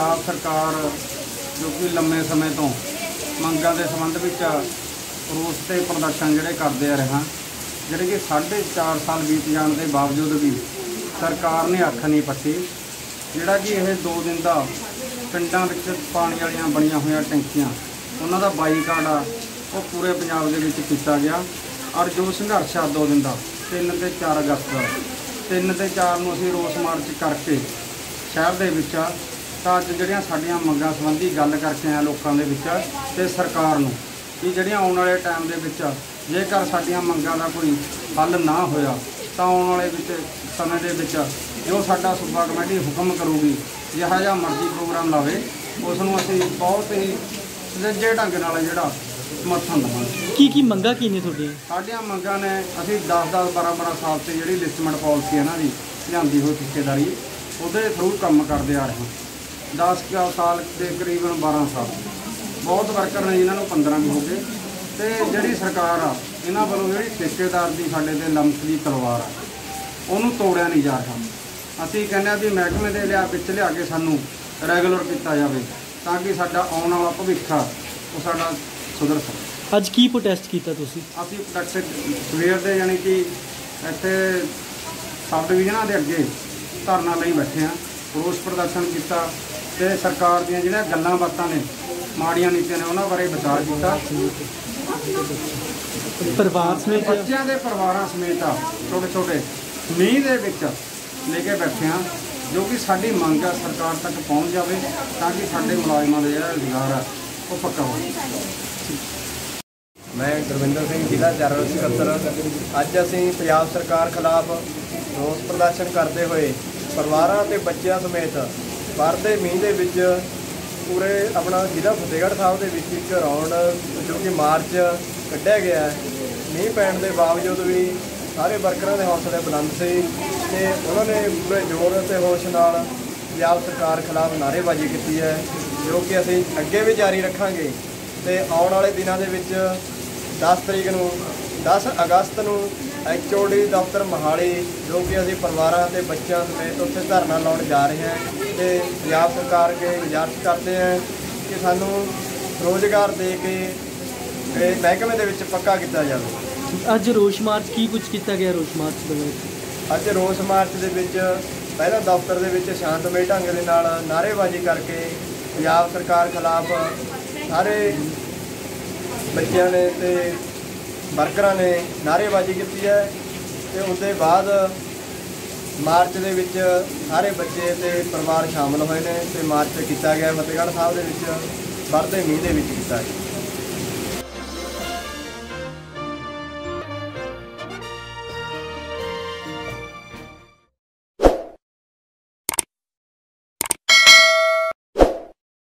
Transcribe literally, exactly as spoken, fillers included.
पंजाब सरकार जो कि लंबे समय तो मंगां के संबंध में रोस ते प्रदर्शन जिहड़े करदे आ रहे जिहड़े कि साढ़े चार साल बीत जाने के बावजूद भी सरकार ने अख नहीं पट्टी। जिहड़ा कि यह दो दिन का पिंडां विच पानी वालियां बणियां होईयां टैंकियां उन्हां दा बाईकाट आ वो पूरे पंजाब दे विच कीता गया। और जो संघर्ष आ दो दिन का तीन ते चार अगस्त तीन ते चार नूं असीं रोस मार्च करके शहर दे विच तां अज जिहड़ियां साडीਆਂ मंगां संबंधी गल करके आए लोकां दे विच ते सरकार नूं कि जिहड़ियां आउण वाले टाइम दे विच जेकर साडीਆਂ मंगां दा कोई हल ना होया तां आउण वाले विच समय दे विच जो साडा सूबा कमेटी हुक्म करूगी जिहा जिहा मर्जी प्रोग्राम लावे उस नूं असीं बहुत ही सुचੱਜੇ ढंग नाल जिहड़ा समर्थन देवांगे। की की मंगां की ने तुहाडी? साडीਆਂ मंगां ने असीं दस दस बारह बारह साल से जिहड़ी लिस्टमेंट पॉलिसी इन्हां दी लिआंदी होई ठेकेदारी ਉਹਦੇ थ्रू ਕੰਮ ਕਰਦੇ आ रहे हैं। दस साल के करीबन बारह साल बहुत वर्कर ने जिन्हों पंद्रह भी हो गए। तो जी सरकार आ इन्हों वालों जी ठेकेदार की साढ़े ते लमकदी तलवार आ उन्होंने तोड़िया नहीं जा रहा। असी कहने भी महकमे के लिया पिछ लिया के सानू रैगूलर किया जाए ताकि साडा आने वाला भविख आ वो साडा सुधर सके। अज की प्रोटेस्ट किया तुसीं? असी प्रोटेस्ट सवेर दे यानी कि इत्थे सब डिविजनां दे अगे धरना लई बैठे हैं। रोस प्रदर्शन किया ते सरकार दीयां जिहड़ियां गल्लां बातां ने माड़ियां नीतियां ने उन्हां बारे विचार किया। परिवार समेत बच्चों के परिवार समेत आ छोटे छोटे नींह दे विच लेके बैठे हैं जो कि साडी मंग आ सरकार तक पहुँच जाए ताकि साडे मुलाजमां दा जिहड़ा रोज़गार है वो पक्का हो। मैं गुरविंदर सिंह जिला जनरल सकत्तर। अज असीं पंजाब सरकार खिलाफ रोस प्रदर्शन करते हुए परिवारों ते बच्चों समेत वरदे मींह दे विच पूरे अपना जिला फतेहगढ़ साहब दे विच एक राउंड जो कि मार्च कढ़िया गया है। मींह पैण के बावजूद भी सारे वर्करां दे हौसले बुलंद से ते उन्होंने पूरे जोर ते होश नाल पंजाब सरकार खिलाफ नारेबाजी की है जो कि असीं अगे भी जारी रखांगे। ते आउण वाले दिनां दे विच दस तरीक नूं दस अगस्त नूं एच ओ डी दफ्तर मोहाली जो कि असीं परिवारों के बच्चों समेत उत्थे धरना लाउण जा रहे हैं। तो पंजाब सरकार के गुजारिश करते हैं कि सानू रोज़गार दे के महकमे दे विच पक्का किया जाए। अज रोस मार्च की कुछ किया गया? रोस मार्च दे अज रोस मार्च दे विच पहला दफ्तर दे विच शांतमई ढंग दे नाल नारेबाजी करके पंजाब सरकार खिलाफ सारे बच्चों ने ते वर्करां ने नारेबाजी की है। तो उसके बाद मार्च दे विच सारे बच्चे ते परिवार शामिल होए ने ते मार्च किया गया फतेहगढ़ साहब दे विच वरदे मींह दे विच कीता गया।